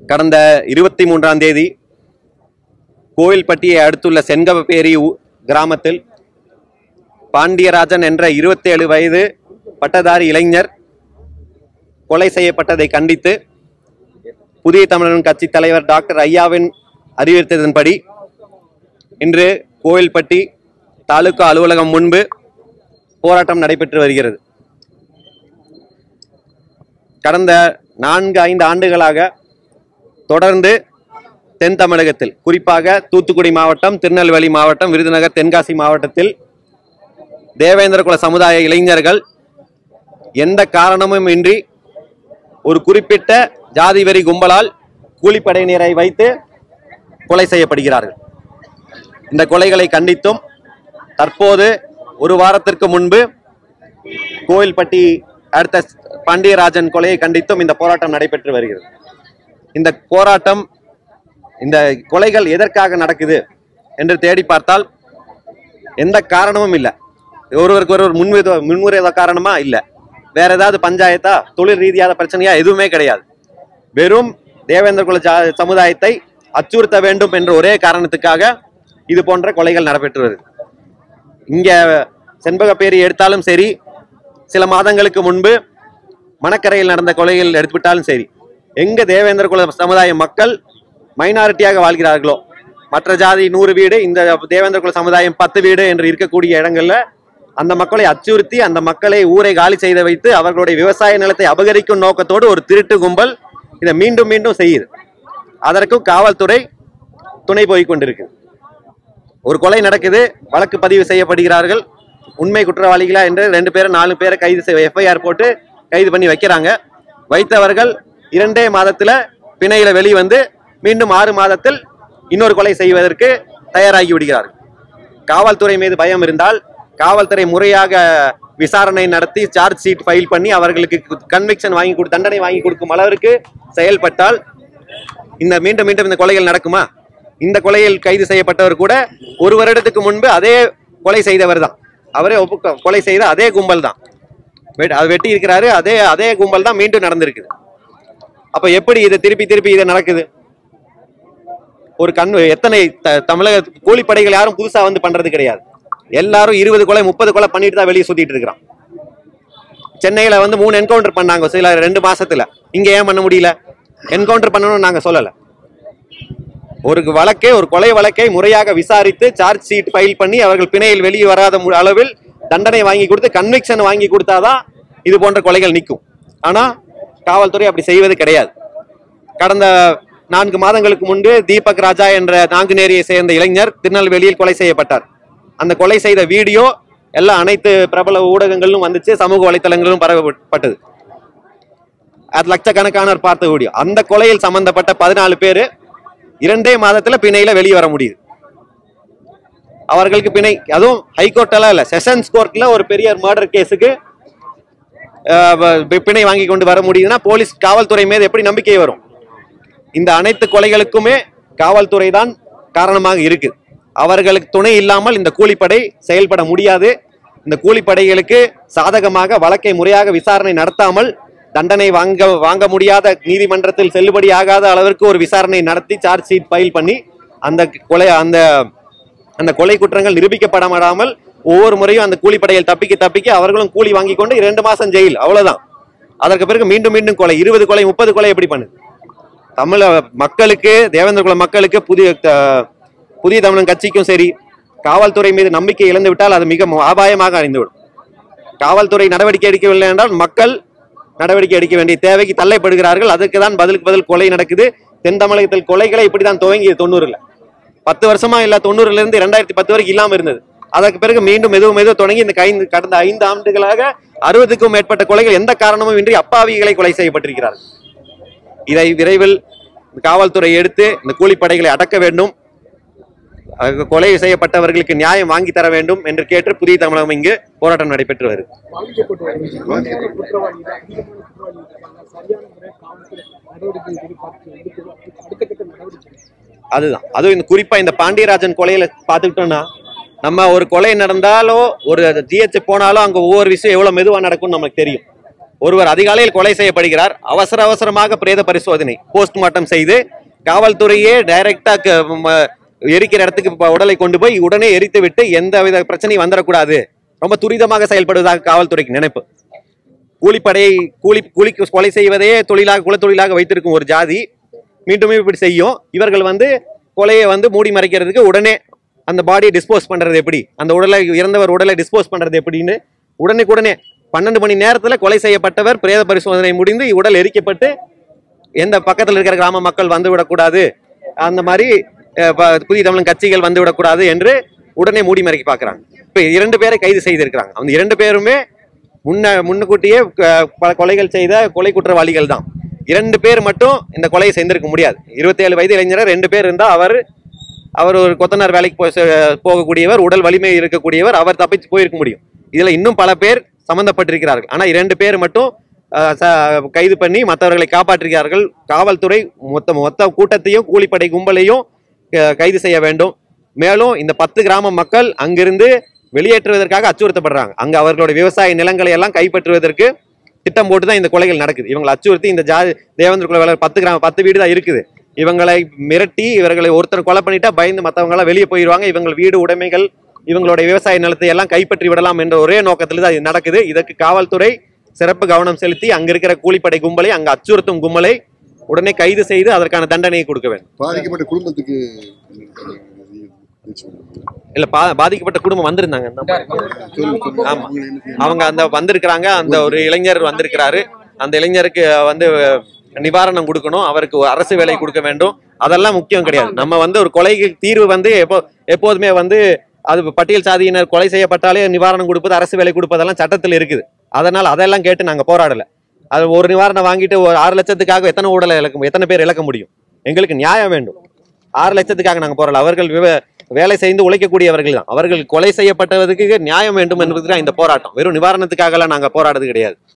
கடந்த 23ஆம் தேதி கோவில்பட்டியை அடுத்துள்ள செங்கவப்பேரி கிராமத்தில் பாண்டியராஜன் என்ற 27 வயது பட்டதாரி இளைஞர் கொலை செய்யப்பட்டதை கண்டித்து புதிய தமிழன் கட்சி தலைவர் டாக்டர் ஐயாவின் அறிவுறுத்தலின்படி இன்று கோவில்பட்டி தாலுகா அலுவலகம் முன்பு போராட்டம் நடைபெற்று வருகிறது. கடந்த 4-5 ஆண்டுகளாக தொடர்ந்து தென் தமிழகத்தில், குறிப்பாக தூத்துக்குடி மாவட்டம், திருநெல்வேலி மாவட்டம், விருதுநகர், தென்காசி மாவட்டத்தில் தேவேந்திரகுல சமுதாய இளைஞர்கள் எந்த காரணமும் இன்றி ஒரு குறிப்பிட்ட ஜாதி வெறி கும்பலால் கூலிப்படையினரை வைத்து கொலை செய்யப்படுகிறார்கள். இந்த கொலைகளை கண்டித்தும் தற்போது ஒரு வாரத்திற்கு முன்பு கோவில்பட்டி அடுத்த பாண்டியராஜன் கொலையை கண்டித்தும் இந்த போராட்டம் நடைபெற்று வருகிறது. இந்த போராட்டம், இந்த கொலைகள் எதற்காக நடக்குது என்று தேடி பார்த்தால் எந்த காரணமும் இல்லை. ஒருவருக்கு ஒருவர் முன்முறை காரணமா இல்லை, வேற ஏதாவது பஞ்சாயத்தா, தொழில் ரீதியான பிரச்சனையா, எதுவுமே கிடையாது. வெறும் தேவேந்திரகுல சமுதாயத்தை அச்சுறுத்த வேண்டும் என்ற ஒரே காரணத்துக்காக இது போன்ற கொலைகள் நடைபெற்று வருது. இங்க செண்பகப்பேரி எடுத்தாலும் சரி, சில மாதங்களுக்கு முன்பு மணக்கரையில் நடந்த கொலைகள் எடுத்துவிட்டாலும் சரி, எங்க தேவேந்திரகுல சமுதாய மக்கள் மைனாரிட்டியாக வாழ்கிறார்களோ, மற்ற ஜாதி 100 வீடு, இந்த தேவேந்திரகுல சமுதாயம் 10 வீடு என்று இருக்கக்கூடிய இடங்கள்ல அந்த மக்களை அச்சுறுத்தி அந்த மக்களை ஊரை காலி செய்து வைத்து அவர்களுடைய விவசாய நிலத்தை அபகரிக்கும் நோக்கத்தோடு ஒரு திருட்டு கும்பல் இதை மீண்டும் மீண்டும் செய்யுது. அதற்கும் காவல்துறை துணை போய் கொண்டிருக்கு. ஒரு கொலை நடக்குது, வழக்கு பதிவு செய்யப்படுகிறார்கள். உண்மை குற்றவாளிகளா என்று 2 பேரை 4 பேரை கைது செய்ய FIR போட்டு கைது பண்ணி வைக்கிறாங்க. வைத்தவர்கள் 2 மாதத்துல பிணையில வெளிவந்து மீண்டும் 6 மாதத்தில் இன்னொரு கொலை செய்வதற்கு தயாராகி விடுகிறார்கள். காவல்துறை மீது பயம் இருந்தால் காவல்துறை முறையாக விசாரணை நடத்தி சார்ஜ் ஷீட் ஃபைல் பண்ணி அவர்களுக்கு கன்விக்ஷன் தண்டனை வாங்கி கொடுக்கும் அளவிற்கு செயல்பட்டால் இந்த மீண்டும் இந்த கொலைகள் நடக்குமா? இந்த கொலையில் கைது செய்யப்பட்டவர் கூட 1 வருடத்துக்கு முன்பு அதே கொலை செய்தவர் தான். அவரே கொலை செய்த அதே கும்பல் தான், வெட்டி இருக்கிறாரு. அதே கும்பல் தான் மீண்டும் நடந்திருக்குது. அப்ப எப்படி இது திருப்பி இது நடக்குது? ஒரு எத்தனை தமிழக கூலிப்படைகள் யாரும் புதுசா வந்து பண்றது கிடையாது. எல்லாரும் 20 கொலை 30 கொலை பண்ணிட்டு தான் வெளியே சுத்திட்டு இருக்கிறான். சென்னையில வந்து 3 என்கவுண்டர் பண்ணாங்க சில 2 மாசத்துல. இங்க ஏன் பண்ண முடியல? என்கவுண்டர் பண்ணணும்னு நாங்க சொல்லல. ஒரு கொலை வழக்கை முறையாக விசாரித்து சார்ஜ் ஷீட் ஃபைல் பண்ணி அவர்கள் பிணையில் வெளியே வராத அளவில் தண்டனை வாங்கி கொடுத்து கன்விக்ஷன் வாங்கி கொடுத்தாதான் இது போன்ற கொலைகள் நிற்கும். ஆனா காவல்துறை அப்படி செய்வது கிடையாது. கடந்த 4 மாதங்களுக்கு முன்பு தீபக் ராஜா என்ற நாங்குநேரியை சேர்ந்த இளைஞர் திருநெல்வேலியில் கொலை செய்யப்பட்டார். அந்த கொலை செய்த வீடியோ எல்லாம் அனைத்து பிரபல ஊடகங்களிலும் வந்துச்சு, சமூக வலைத்தளங்களிலும் பரவப்பட்டது. அது லட்சக்கணக்கானோர் பார்த்த வீடியோ. அந்த கொலையில் சம்பந்தப்பட்ட 14 பேரு 2 மாதத்துல பிணையில வெளியே வர முடியுது. அவர்களுக்கு பிணை, அதுவும் ஹைகோர்ட்ல இல்ல, செஷன்ஸ் கோர்ட்ல ஒரு பெரிய மர்டர் கேஸுக்கு பிணை வாங்கி கொண்டு வர முடியுதுன்னா போலீஸ் காவல்துறை மீது எப்படி நம்பிக்கை வரும்? இந்த அனைத்து கொலைகளுக்குமே காவல்துறை தான் காரணமாக இருக்கு. அவர்களுக்கு துணை இல்லாமல் இந்த கூலிப்படை செயல்பட முடியாது. இந்த கூலிப்படைகளுக்கு சாதகமாக வழக்கை முறையாக விசாரணை நடத்தாமல் தண்டனை வாங்க முடியாத, நீதிமன்றத்தில் செல்லுபடி ஆகாத அளவிற்கு ஒரு விசாரணை நடத்தி சார்ஜ் ஷீட் ஃபைல் பண்ணி அந்த கொலை குற்றங்கள் நிரூபிக்கப்படாமல் ஒவ்வொரு முறையும் அந்த கூலிப்படையில் தப்பிக்க அவர்களும் கூலி வாங்கி கொண்டு 2 மாசம் ஜெயில், அவ்வளவுதான். அதற்கு பிறகு மீண்டும் கொலை, 20 கொலை 30 கொலை எப்படி பண்ணுது? தமிழ மக்களுக்கு, தேவேந்திரகுல மக்களுக்கு, புதிய தமிழன் கட்சிக்கும் சரி, காவல்துறை மீது நம்பிக்கை இழந்து விட்டால் அது மிக அபாயமாக அறிந்துவிடும். காவல்துறை நடவடிக்கை எடுக்கவில்லை என்றால் மக்கள் நடவடிக்கை எடுக்க வேண்டிய தேவைக்கு தள்ளப்படுகிறார்கள். அதுக்கு தான் பதிலுக்கு பதில் கொலை நடக்குது. தென் தமிழகத்தில் கொலைகளை இப்படிதான் துவங்கியது 90ல. 10 வருஷமா இல்ல, 90ல இருந்து 2010 வரைக்கும் இல்லாம இருந்தது. அதற்கு பிறகு மீண்டும் மெதுவாக தொடங்கி இந்த கடந்த 5 ஆண்டுகளாக 60க்கும் மேற்பட்ட கொலைகள் எந்த காரணமும் இன்றி அப்பாவிகளை கொலை செய்யப்பட்டிருக்கிறார்கள். இதை விரைவில் காவல்துறை எடுத்து இந்த கூலிப்படைகளை அடக்க வேண்டும், கொலை செய்யப்பட்டவர்களுக்கு நியாயம் வாங்கி தர வேண்டும் என்று கேட்டு புதிய தமிழகம் இங்கு போராட்டம் நடைபெற்று வருது. அதுவும் குறிப்பா இந்த பாண்டியராஜன் கொலையில பாத்துக்கிட்டோம்னா, நம்ம ஒரு கொலை நடந்தாலோ ஒரு GH போனாலும் அங்க ஒவ்வொரு விஷயம் எவ்வளவு மெதுவா நடக்கும்னு நமக்கு தெரியும். ஒருவர் அதிகாலையில் கொலை செய்யப்படுகிறார். அவசரமாக பிரேத பரிசோதனை போஸ்ட்மார்ட்டம் செய்து காவல்துறையே டைரக்டா எரிக்கிற இடத்துக்கு உடலை கொண்டு போய் உடனே எரித்து விட்டு எந்தவித பிரச்சனையும் வந்துடக்கூடாது, ரொம்ப துரிதமாக செயல்படுவதாக காவல்துறைக்கு நினைப்பு. கூலிப்படையை கொலை செய்வதே தொழிலாக குலத்தொழிலாக வைத்திருக்கும் ஒரு ஜாதி மீண்டும் இப்படி செய்யும். இவர்கள் கொலையை மூடி மறைக்கிறதுக்கு உடனே அந்த பாடியை டிஸ்போஸ் பண்றது எப்படி, அந்த இறந்தவர் உடலை டிஸ்போஸ் பண்றது எப்படின்னு உடனே 12 மணி நேரத்தில் கொலை செய்யப்பட்டவர் பிரேத பரிசோதனை முடிந்து உடல் எரிக்கப்பட்டு எந்த பக்கத்தில் இருக்கிற கிராம மக்கள் வந்துவிடக்கூடாது, அந்த மாதிரி புதிய தமிழன் கட்சிகள் வந்துவிடக்கூடாது என்று உடனே மூடி மறைக்க பார்க்குறாங்க. இப்போ 2 பேரை கைது செய்திருக்கிறாங்க. அந்த 2 பேருமே முன்னுக்கூட்டியே பல கொலைகள் செய்த கொலை குற்றவாளிகள் தான். 2 பேர் மட்டும் இந்த கொலையை செய்திருக்க முடியாது. 27 வயது இளைஞர் 2 பேர் இருந்தால் அவர் ஒரு கொத்தனார் வேலைக்கு போகக்கூடியவர், உடல் வலிமை இருக்கக்கூடியவர், அவர் தப்பிச்சு போயிருக்க முடியும். இதுல இன்னும் பல பேர் சம்பந்தப்பட்டிருக்கிறார்கள். ஆனா 2 பேர் மட்டும் கைது பண்ணி மற்றவர்களை காப்பாற்றுகிறார்கள். காவல்துறை மொத்த கூட்டத்தையும் கூலிப்படை கும்பலையும் கைது செய்ய வேண்டும். மேலும் இந்த 10 கிராம மக்கள் அங்கிருந்து வெளியேற்றுவதற்காக அச்சுறுத்தப்படுறாங்க. அங்க அவர்களுடைய விவசாய நிலங்களை எல்லாம் கைப்பற்றுவதற்கு திட்டம் போட்டுதான் இந்த கொலைகள் நடக்குது. இவங்களை அச்சுறுத்தி இந்த தேவேந்திர குல வேளாளர் 10 வீடு தான் இருக்குது. இவங்களை மிரட்டி இவர்களை ஒருத்தர் கொலை பண்ணிட்டா பயந்து மற்றவங்க எல்லாம் வெளியே போயிடுவாங்க. இவங்க வீடு உடைமைகள் இவங்களுடைய விவசாய நிலத்தை எல்லாம் கைப்பற்றி விடலாம் என்ற ஒரே நோக்கத்தில் தான் இது நடக்குது. இதற்கு காவல்துறை சிறப்பு கவனம் செலுத்தி அங்க இருக்கிற கூலிப்படை கும்பலை, அங்க அச்சுறுத்தும் கும்பலை உடனே கைது செய்து அதற்கான தண்டனையை கொடுக்க வேண்டும். பாதிக்கப்பட்ட குடும்பத்துக்கு இல்ல பாதிக்கப்பட்ட குடும்பம் வந்திருந்தாங்க. ஆமா, அவங்க வந்திருக்கிறாங்க. அந்த ஒரு இளைஞர் வந்திருக்கிறாரு. அந்த இளைஞருக்கு நிவாரணம் கொடுக்கணும், அவருக்கு அரசு வேலை கொடுக்க வேண்டும். அதெல்லாம் முக்கியம் கிடையாது. நம்ம ஒரு கொலைக்கு தீர்வு எப்போதுமே அது பட்டியல் சாதியினர் கொலை செய்யப்பட்டாலே நிவாரணம் கொடுப்பது, அரசு வேலை கொடுப்பதெல்லாம் சட்டத்தில் இருக்குது. அதனால் அதெல்லாம் கேட்டு நாங்க போராடல. அது ஒரு நிவாரணம் வாங்கிட்டு ஒரு 6 லட்சத்துக்காக எத்தனை பேர் இழக்க முடியும்? எங்களுக்கு நியாயம் வேண்டும். 6 லட்சத்துக்காக நாங்க போராடல. அவர்கள் வேலை செய்து உழைக்கக்கூடியவர்கள் தான். அவர்கள் கொலை செய்யப்பட்டதுக்கு நியாயம் வேண்டும் என்பதுதான் இந்த போராட்டம். வெறும் நிவாரணத்துக்காக எல்லாம் நாங்க போராடுறது கிடையாது.